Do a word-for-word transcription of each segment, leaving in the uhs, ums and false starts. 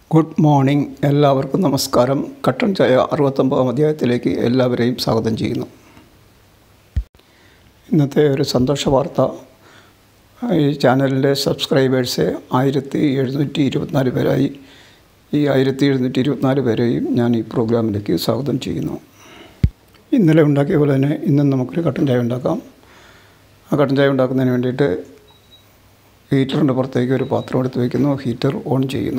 Good morning. എല്ലാവർക്കും നമസ്കാരം. കട്ടൻ ചായ അറുപത്തൊമ്പതാം അധ്യായത്തിലേക്ക് എല്ലാവരെയും സ്വാഗതം ചെയ്യുന്നു. ഇന്നത്തെ ഒരു സന്തോഷ വാർത്ത, ഈ ചാനലിൻ്റെ സബ്സ്ക്രൈബേഴ്സ് ആയിരത്തി എഴുന്നൂറ്റി ഇരുപത്തിനാല് പേരായി. ഈ ആയിരത്തി എഴുന്നൂറ്റി ഇരുപത്തിനാല് പേരെയും ഞാൻ ഈ പ്രോഗ്രാമിലേക്ക് സ്വാഗതം ചെയ്യുന്നു. ഇന്നലെ ഉണ്ടാക്കിയ പോലെ തന്നെ ഇന്നും നമുക്കൊരു കട്ടൻ ചായ ഉണ്ടാക്കാം. ആ കട്ടൻ ചായ ഉണ്ടാക്കുന്നതിന് വേണ്ടിയിട്ട് ഹീറ്ററിൻ്റെ പുറത്തേക്ക് ഒരു പാത്രം എടുത്ത് വയ്ക്കുന്നു. ഹീറ്റർ ഓൺ ചെയ്യുന്നു.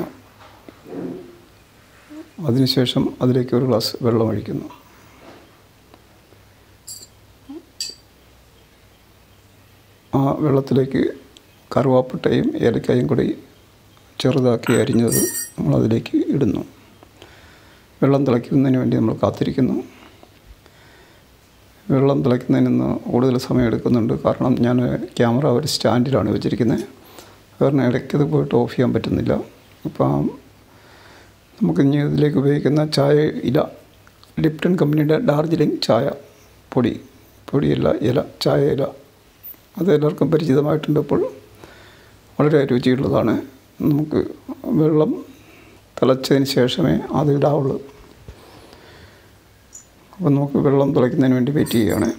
അതിനുശേഷം അതിലേക്ക് ഒരു ഗ്ലാസ് വെള്ളം ഒഴിക്കുന്നു. ആ വെള്ളത്തിലേക്ക് കറുവാപ്പട്ടയും ഏലക്കായും കൂടി ചെറുതാക്കി അരിഞ്ഞത് നമ്മളതിലേക്ക് ഇടുന്നു. വെള്ളം തിളയ്ക്കുന്നതിന് വേണ്ടി നമ്മൾ കാത്തിരിക്കുന്നു. വെള്ളം തിളയ്ക്കുന്നതിന് കൂടുതൽ സമയം എടുക്കുന്നുണ്ട്. കാരണം ഞാൻ ക്യാമറ ഒരു സ്റ്റാൻഡിലാണ് വെച്ചിരിക്കുന്നത്. കാരണം ഇടയ്ക്കത് പോയിട്ട് ഓഫ് ചെയ്യാൻ പറ്റുന്നില്ല. അപ്പം നമുക്ക് ഇനി ഇതിലേക്ക് ഉപയോഗിക്കുന്ന ചായ ഇല, ലിപ്ടൺ കമ്പനിയുടെ ഡാർജിലിംഗ് ചായ പൊടി പൊടിയല്ല ഇല, ചായ ഇല. അത് എല്ലാവർക്കും പരിചിതമായിട്ടുണ്ട്. ഇപ്പോൾ വളരെ രുചിയുള്ളതാണ്. നമുക്ക് വെള്ളം തിളച്ചതിന് ശേഷമേ അത് ഇടാവുള്ളൂ. അപ്പോൾ നമുക്ക് വെള്ളം തിളയ്ക്കുന്നതിന് വേണ്ടി വെയിറ്റ് ചെയ്യുകയാണ്.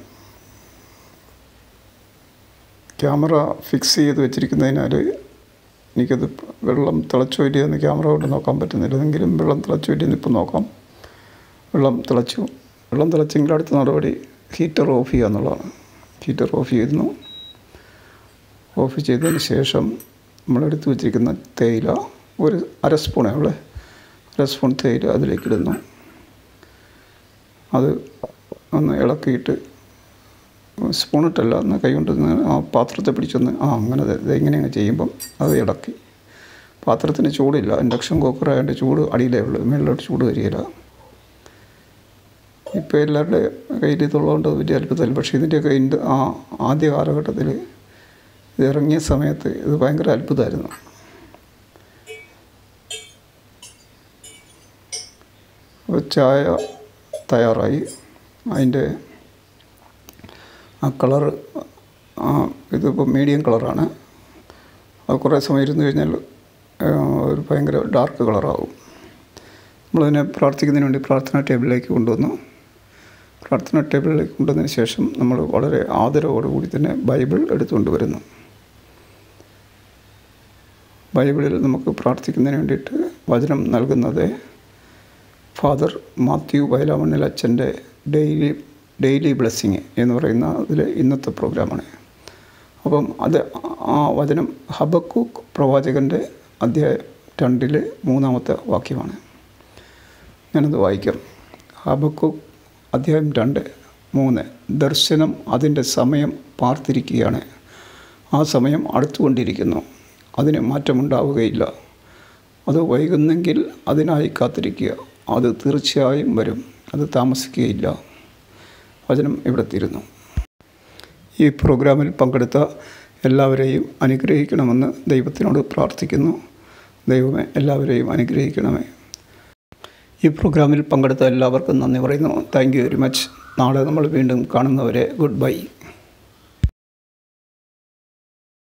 ക്യാമറ ഫിക്സ് ചെയ്ത് വെച്ചിരിക്കുന്നതിനാൽ എനിക്കത് വെള്ളം തിളച്ചോ ഇല്ലയെന്ന് ക്യാമറ കൊണ്ട് നോക്കാൻ പറ്റുന്നില്ല. എങ്കിലും വെള്ളം തിളച്ചോ ഇല്ലയെന്ന് ഇപ്പം നോക്കാം. വെള്ളം തിളച്ചു. വെള്ളം തിളച്ചെങ്കിൽ അടുത്ത നടപടി ഹീറ്റർ ഓഫ് ചെയ്യുക എന്നുള്ളതാണ്. ഹീറ്റർ ഓഫ് ചെയ്യുന്നു. ഓഫ് ചെയ്തതിന് ശേഷം നമ്മളെടുത്ത് വെച്ചിരിക്കുന്ന തേയില, ഒരു അര സ്പൂണേ ഉള്ളേ, അര സ്പൂൺ തേയില അതിലേക്ക് ഇടുന്നു. അത് ഒന്ന് ഇളക്കിയിട്ട്, സ്പൂണിട്ടല്ല, ഒന്ന് കൈ കൊണ്ട് ആ പാത്രത്തെ പിടിച്ചൊന്ന് ആ അങ്ങനെ ഇങ്ങനെയാണ് ചെയ്യുമ്പം അത് ഇളക്കി. പാത്രത്തിന് ചൂടില്ല, ഇൻഡക്ഷൻ കുക്കറായതിൻ്റെ ചൂട് അടിയിലേ ഉള്ളൂ, മേളിലോട്ട് ചൂട് വരികയില്ല. ഇപ്പോൾ എല്ലാവരുടെ കയ്യിൽ ഇതുള്ളതുകൊണ്ട് വലിയ അത്ഭുതമില്ല. പക്ഷേ ഇതിൻ്റെയൊക്കെ ഇതിൻ്റെ ആ ആദ്യ കാലഘട്ടത്തിൽ ഇത് ഇറങ്ങിയ സമയത്ത് ഇത് ഭയങ്കര അത്ഭുതമായിരുന്നു. അപ്പോൾ ചായ തയ്യാറായി. അതിൻ്റെ ആ കളറ്, ഇതിപ്പോൾ മീഡിയം കളറാണ്. അത് കുറേ സമയം ഇരുന്ന് കഴിഞ്ഞാൽ ഒരു ഭയങ്കര ഡാർക്ക് കളറാകും. നമ്മളതിനെ പ്രാർത്ഥിക്കുന്നതിന് വേണ്ടി പ്രാർത്ഥനാ ടേബിളിലേക്ക് കൊണ്ടുവന്നു. പ്രാർത്ഥനാ ടേബിളിലേക്ക് കൊണ്ടുവന്നതിന് ശേഷം നമ്മൾ വളരെ ആദരവോടുകൂടി തന്നെ ബൈബിൾ എടുത്തുകൊണ്ട് വരുന്നു. ബൈബിളിൽ നമുക്ക് പ്രാർത്ഥിക്കുന്നതിന് വേണ്ടിയിട്ട് വചനം നൽകുന്നത് ഫാദർ മാത്യു വയലാമണ്ണിൽ അച്ഛൻ്റെ ഡെയിലി ഡെയിലി ബ്ലെസ്സിങ് എന്ന് പറയുന്ന അതിൽ ഇന്നത്തെ പ്രോഗ്രാമാണ്. അപ്പം അത് ആ വചനം ഹബക്കൂക്ക് പ്രവാചകൻ്റെ അധ്യായം രണ്ടിലെ മൂന്നാമത്തെ വാക്യമാണ്. ഞാനത് വായിക്കാം. ഹബക്കൂക്ക് അധ്യായം രണ്ട് മൂന്ന്. ദർശനം അതിൻ്റെ സമയം പാർത്തിരിക്കുകയാണ്. ആ സമയം അടുത്തുകൊണ്ടിരിക്കുന്നു. അതിന് മാറ്റമുണ്ടാവുകയില്ല. അത് വൈകുന്നെങ്കിൽ അതിനായി കാത്തിരിക്കുക. അത് തീർച്ചയായും വരും. അത് താമസിക്കുകയില്ല. വചനം ഇവിടെ തീരുന്നു. ഈ പ്രോഗ്രാമിൽ പങ്കെടുത്ത എല്ലാവരെയും അനുഗ്രഹിക്കണമെന്ന് ദൈവത്തിനോട് പ്രാർത്ഥിക്കുന്നു. ദൈവമേ, എല്ലാവരെയും അനുഗ്രഹിക്കണമേ. ഈ പ്രോഗ്രാമിൽ പങ്കെടുത്ത എല്ലാവർക്കും നന്ദി പറയുന്നു. Thank you very much. നാളെ നമ്മൾ വീണ്ടും കാണുന്നവരെ ഗുഡ് ബൈ.